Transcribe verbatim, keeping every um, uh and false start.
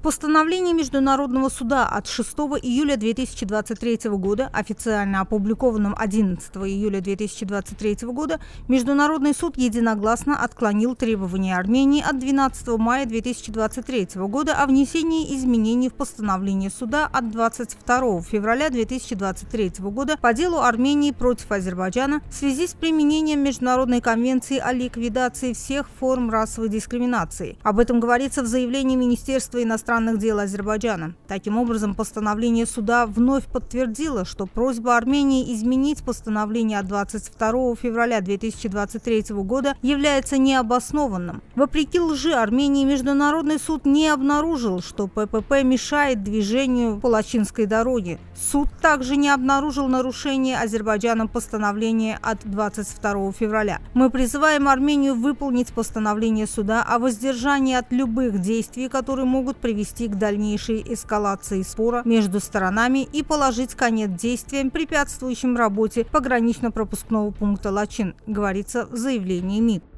Постановление Международного суда от шестого июля две тысячи двадцать третьего года, официально опубликованном одиннадцатого июля две тысячи двадцать третьего года, Международный суд единогласно отклонил требования Армении от двенадцатого мая две тысячи двадцать третьего года о внесении изменений в постановление суда от двадцать второго февраля две тысячи двадцать третьего года по делу Армении против Азербайджана в связи с применением Международной конвенции о ликвидации всех форм расовой дискриминации. Об этом говорится в заявлении Министерства иностранных дел Азербайджана. Таким образом, постановление суда вновь подтвердило, что просьба Армении изменить постановление от двадцать второго февраля две тысячи двадцать третьего года является необоснованным. Вопреки лжи Армении, Международный суд не обнаружил, что ППП мешает движению по Лачинской дороге. Суд также не обнаружил нарушения Азербайджаном постановления от двадцать второго февраля. Мы призываем Армению выполнить постановление суда о воздержании от любых действий, которые могут привести к дальнейшей эскалации спора между сторонами и положить конец действиям, препятствующим работе погранично-пропускного пункта Лачин, говорится в заявлении МИД.